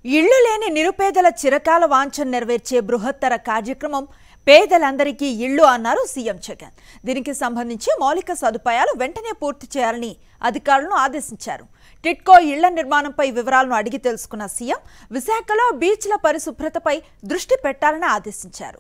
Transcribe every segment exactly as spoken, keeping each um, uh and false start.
ఇళ్లు లేని నిరుపేదల చిరకాల వాంఛన నెరవేర్చే బృహత్తర కార్యక్రమం పేదలందరికీ ఇళ్లు అన్నారు సీఎం జగన్. దీనికి సంబంధించి మౌలిక సదుపాయాలు వెంటనే పూర్తి చేయాలని అధికారులను ఆదేశించారు. టిట్కో ఇళ్ల నిర్మాణంపై వివరాలను అడిగి తెలుసుకున్న సీఎం విశాఖలో బీచ్ల పరిశుభ్రతపై దృష్టి పెట్టాలని ఆదేశించారు.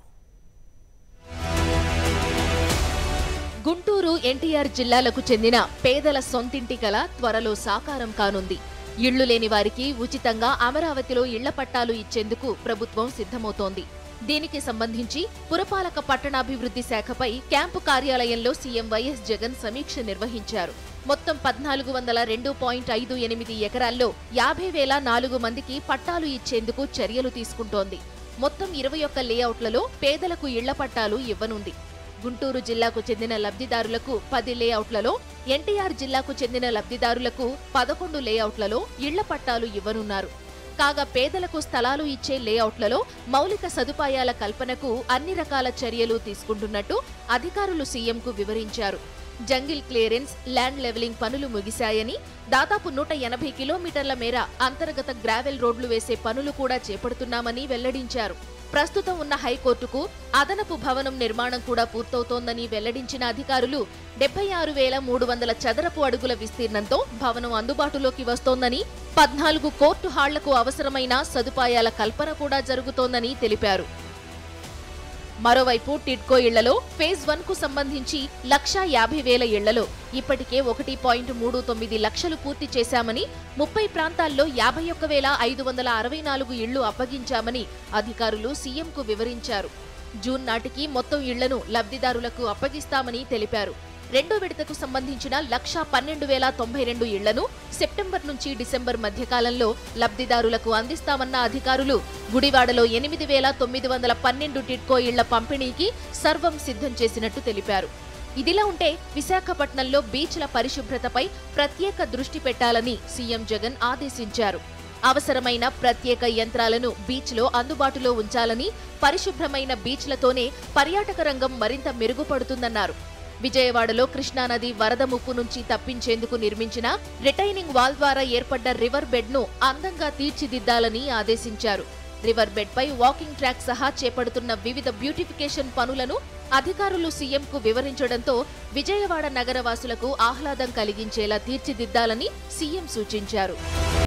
గుంటూరు ఎన్టీఆర్ జిల్లాలకు చెందిన పేదల సొంతింటి కల త్వరలో సాకారం కానుంది. ఇళ్లు లేని వారికి ఉచితంగా అమరావతిలో ఇళ్ల పట్టాలు ఇచ్చేందుకు ప్రభుత్వం సిద్ధమవుతోంది. దీనికి సంబంధించి పురపాలక పట్టణాభివృద్ధి శాఖపై క్యాంపు కార్యాలయంలో సీఎం వైఎస్ జగన్ సమీక్ష నిర్వహించారు. మొత్తం పద్నాలుగు వందల రెండు పాయింట్ ఐదు ఎనిమిది ఎకరాల్లో యాభై వేల నాలుగు మందికి పట్టాలు ఇచ్చేందుకు చర్యలు తీసుకుంటోంది. మొత్తం ఇరవై ఒక్క లేఅవుట్లలో పేదలకు ఇళ్ల పట్టాలు ఇవ్వనుంది. గుంటూరు జిల్లాకు చెందిన లబ్ధిదారులకు పది లేఅవుట్లలో, ఎన్టీఆర్ జిల్లాకు చెందిన లబ్ధిదారులకు పదకొండు లేఅవుట్లలో ఇళ్ల పట్టాలు ఇవ్వనున్నారు. కాగా పేదలకు స్థలాలు ఇచ్చే లేఅవుట్లలో మౌలిక సదుపాయాల కల్పనకు అన్ని రకాల చర్యలు తీసుకుంటున్నట్టు అధికారులు సీఎంకు వివరించారు. జంగిల్ క్లియరెన్స్, ల్యాండ్ లెవెలింగ్ పనులు ముగిశాయని, దాదాపు నూట ఎనభై కిలోమీటర్ల మేర అంతర్గత గ్రావెల్ రోడ్లు వేసే పనులు కూడా చేపడుతున్నామని వెల్లడించారు. ప్రస్తుతం ఉన్న హైకోర్టుకు అదనపు భవనం నిర్మాణం కూడా పూర్తవుతోందని వెల్లడించిన అధికారులు డెబ్బై ఆరు వేల మూడు వందల చదరపు అడుగుల విస్తీర్ణంతో భవనం అందుబాటులోకి వస్తోందని, పద్నాలుగు కోర్టు హాళ్లకు అవసరమైన సదుపాయాల కల్పన కూడా జరుగుతోందని తెలిపారు. మరోవైపు టిడ్కో ఇళ్లలో ఫేజ్ వన్ కు సంబంధించి లక్షా యాభై వేల ఇళ్లలో ఇప్పటికే ఒకటి పాయింట్ మూడు తొమ్మిది లక్షలు పూర్తి చేశామని, ముప్పై ప్రాంతాల్లో యాభై ఒక్క వేల ఐదు వందల అరవై నాలుగు ఇళ్లు అప్పగించామని అధికారులు సీఎంకు వివరించారు. జూన్ నాటికి మొత్తం ఇళ్లను లబ్ధిదారులకు అప్పగిస్తామని తెలిపారు. రెండో విడతకు సంబంధించిన లక్షా పన్నెండు వేల తొంభై రెండు ఇళ్లను సెప్టెంబర్ నుంచి డిసెంబర్ మధ్యకాలంలో లబ్ధిదారులకు అందిస్తామన్న అధికారులు గుడివాడలో ఎనిమిది వేల తొమ్మిది వందల పన్నెండు టిడ్కో ఇళ్ల పంపిణీకి సర్వం సిద్ధం చేసినట్టు తెలిపారు. ఇదిలా ఉంటే విశాఖపట్నంలో బీచ్ల పరిశుభ్రతపై ప్రత్యేక దృష్టి పెట్టాలని సీఎం జగన్ ఆదేశించారు. అవసరమైన ప్రత్యేక యంత్రాలను బీచ్లో అందుబాటులో ఉంచాలని, పరిశుభ్రమైన బీచ్లతోనే పర్యాటక రంగం మరింత మెరుగుపడుతుందన్నారు. విజయవాడలో కృష్ణానది వరద ముప్పు నుంచి తప్పించేందుకు నిర్మించిన రిటైనింగ్ వాల్ ద్వారా ఏర్పడ్డ రివర్ బెడ్ ను అందంగా తీర్చిదిద్దాలని ఆదేశించారు. రివర్ బెడ్ పై వాకింగ్ ట్రాక్ సహా చేపడుతున్న వివిధ బ్యూటిఫికేషన్ పనులను అధికారులు సీఎంకు వివరించడంతో విజయవాడ నగరవాసులకు ఆహ్లాదం కలిగించేలా తీర్చిదిద్దాలని సీఎం సూచించారు.